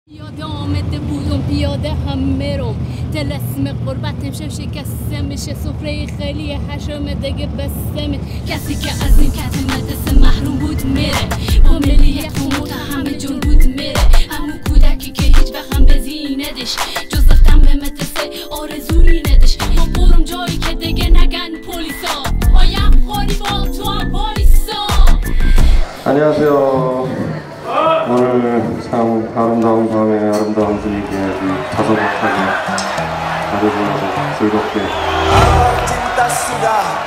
آمده بودم پیاده هم میرم تلسم قربتم شکسته میشه سفره خیلی حشم دیگه بسته کسی که از این کسی مدرسه محروم بود میره با ملیت و متهم جون بود میره همون کودکی که هیچ وقت هم بزی ندش جز رفتم به مدرسه آرزویی ندش ما برم جایی که دیگه نگن پلیسا پایم خوری با تو هم وایسا. 안녕하세요. 오늘 참 아름다운 밤에 아름다운 분위기에 자소박하게 아주 즐겁게